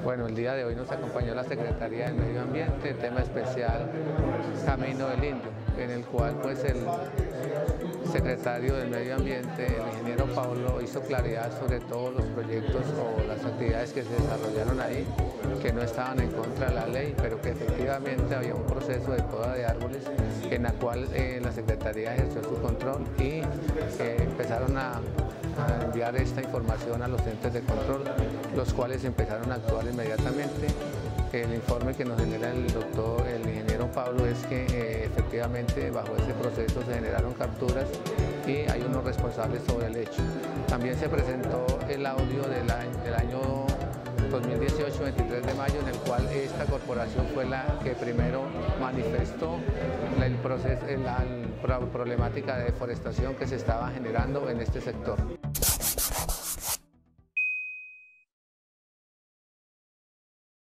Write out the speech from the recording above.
Bueno, el día de hoy nos acompañó la Secretaría del Medio Ambiente, tema especial Camino del Indio, en el cual pues el secretario del Medio Ambiente, el ingeniero Pablo, hizo claridad sobre todos los proyectos o las actividades que se desarrollaron ahí, que no estaban en contra de la ley, pero que efectivamente había un proceso de poda de árboles en la cual la Secretaría ejerció su control y empezaron a enviar esta información a los entes de control, los cuales empezaron a actuar inmediatamente. El informe que nos genera el ingeniero Pablo es que efectivamente bajo ese proceso se generaron capturas y hay unos responsables sobre el hecho. También se presentó el audio del año 2018, 23 de mayo, en el cual esta corporación fue la que primero manifestó la problemática de deforestación que se estaba generando en este sector.